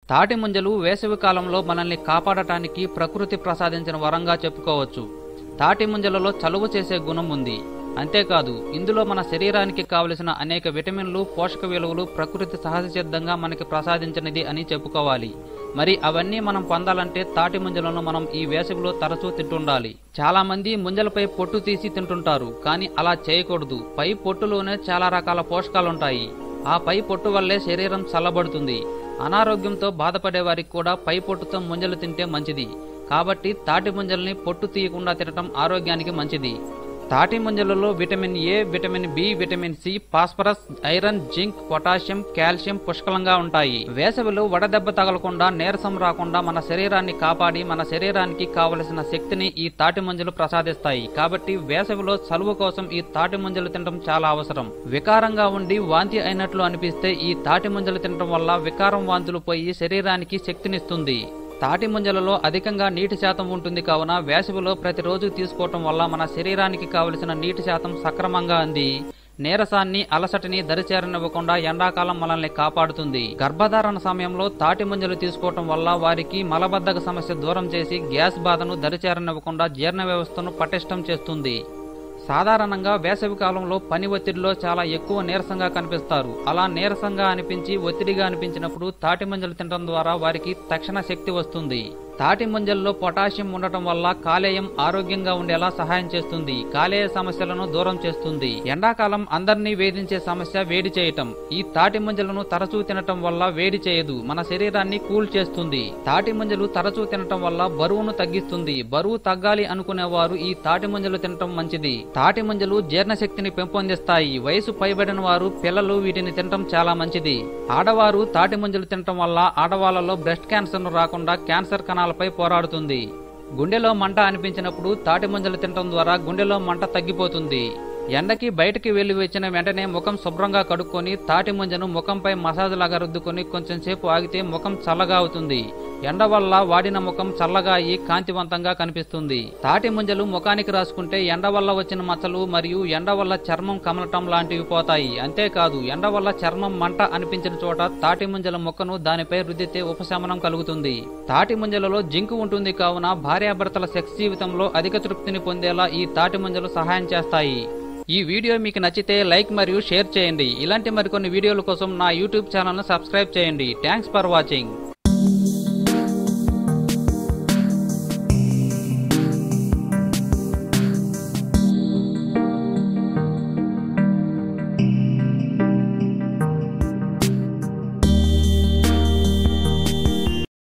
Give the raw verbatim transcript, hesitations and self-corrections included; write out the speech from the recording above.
తాటి ముంజలు వేసవి కాలంలో మనల్ని కాపాడటానికి ప్రకృతి ప్రసాదించిన వరంగా చెప్పుకోవచ్చు. తాటి ముంజలలో చలువ చేసే గుణం ఉంది. అంతేకాదు ఇందులో మన శరీరానికి కావలసిన అనేక విటమిన్లు, పోషక విలువలు ప్రకృతి సహజసిద్ధంగా మనకి ప్రసాదించినది అని చెప్పుకోవాలి. మరి అవన్నీ మనం పొందాలంటే తాటి ముంజలను మనం ఈ వేసవిలో తరచూ తింటుండాలి. చాలా మంది ముంజలపై పొట్టు తీసి తింటుంటారు, కానీ అలా చేయకూడదు. పై పొట్టులోనే చాలా రకాల పోషకాలుంటాయి. ఆ పై పొట్టు వల్లే శరీరం చల్లబడుతుంది. అనారోగ్యంతో బాధపడే వారికి కూడా పై పొట్టుతో ముంజలు తింటే మంచిది. కాబట్టి తాటి ముంజల్ని పొట్టు తీయకుండా తినటం ఆరోగ్యానికి మంచిది. తాటి ముంజలలో vitamin A, vitamin B, vitamin C, phosphorus, iron, zinc, potassium, calcium పుష్కలంగా ఉంటాయి. వేసవిలో వడదెబ్బ తగలకుండా, నీరసం రాకుండా మన శరీరాన్ని కాపాడి మన శరీరానికి కావలసిన శక్తిని ఈ తాటి ముంజలు ప్రసాదిస్తాయి. కాబట్టి వేసవిలో చలువ కోసం ఈ తాటి ముంజలు తినడం చాలా అవసరం. వికారంగా ఉండి వాంతి అయినట్లు అనిపిస్తే ఈ తాటి ముంజలు తినడం వల్ల వికారం, వాంతులు పోయి శరీరానికి శక్తినిస్తుంది. తాటి ముంజలలో అధికంగా నీటి శాతం ఉంటుంది కావున వేసవిలో ప్రతిరోజు తీసుకోవటం వల్ల మన శరీరానికి కావలసిన నీటి శాతం సక్రమంగా అంది నీరసాన్ని, అలసటని దరిచేరనివ్వకుండా ఎండాకాలం మనల్ని కాపాడుతుంది. గర్భధారణ సమయంలో తాటి ముంజలు తీసుకోవటం వల్ల వారికి మలబద్ధక సమస్య దూరం చేసి గ్యాస్ బాధను దరిచేరనివ్వకుండా జీర్ణ వ్యవస్థను పటిష్టం చేస్తుంది. సాధారణంగా వేసవి కాలంలో పని ఒత్తిడిలో చాలా ఎక్కువ నీరసంగా కనిపిస్తారు. అలా నీరసంగా అనిపించి ఒత్తిడిగా అనిపించినప్పుడు తాటి ముంజలు తినడం ద్వారా వారికి తక్షణ శక్తి వస్తుంది. తాటి ముంజల్లో పొటాషియం ఉండటం వల్ల కాలేయం ఆరోగ్యంగా ఉండేలా సహాయం చేస్తుంది. కాలేయ సమస్యలను దూరం చేస్తుంది. ఎండాకాలం అందరినీ వేధించే సమస్య వేడి చేయటం. ఈ తాటి ముంజలను తరచూ తినటం వల్ల వేడి చేయదు, మన శరీరాన్ని కూల్ చేస్తుంది. తాటి ముంజలు తరచూ తినటం వల్ల బరువును తగ్గిస్తుంది. బరువు తగ్గాలి అనుకునేవారు ఈ తాటి ముంజలు తినటం మంచిది. తాటి ముంజలు జీర్ణశక్తిని పెంపొందిస్తాయి. వయసు పైబడిన వారు, పిల్లలు వీటిని తినటం చాలా మంచిది. ఆడవారు తాటి ముంజలు తినటం వల్ల ఆడవాళ్లలో బ్రెస్ట్ క్యాన్సర్ రాకుండా క్యాన్సర్ కణాలు పై పోరాడుతుంది. గుండెలో మంట అనిపించినప్పుడు తాటి ముంజలు తినటం ద్వారా గుండెలో మంట తగ్గిపోతుంది. ఎండకి బయటికి వెళ్లి వచ్చిన వెంటనే ముఖం శుభ్రంగా కడుక్కొని తాటి ముంజను ముఖంపై మసాజ్ లాగా రుద్దుకొని కొంచెం సేపు ఆగితే ముఖం చల్లగా అవుతుంది. ఎండ వల్ల వాడిన ముఖం చల్లగా అయ్యి కాంతివంతంగా కనిపిస్తుంది. తాటి ముంజలు ముఖానికి రాసుకుంటే ఎండ వల్ల వచ్చిన మచ్చలు మరియు ఎండ వల్ల చర్మం కమలటం లాంటివి పోతాయి. అంతేకాదు ఎండ వల్ల చర్మం మంట అనిపించిన చోట తాటి ముంజల ముక్కను దానిపై రుద్దితే ఉపశమనం కలుగుతుంది. తాటి ముంజలలో జింక్ ఉంటుంది కావున భార్యాభర్తల సెక్స్ జీవితంలో అధిక తృప్తిని పొందేలా ఈ తాటి ముంజలు సహాయం చేస్తాయి. ఈ వీడియో మీకు నచ్చితే లైక్ మరియు షేర్ చేయండి. ఇలాంటి మరికొన్ని వీడియోల కోసం నా యూట్యూబ్ ఛానల్ను సబ్స్క్రైబ్ చేయండి. Thanks for watching.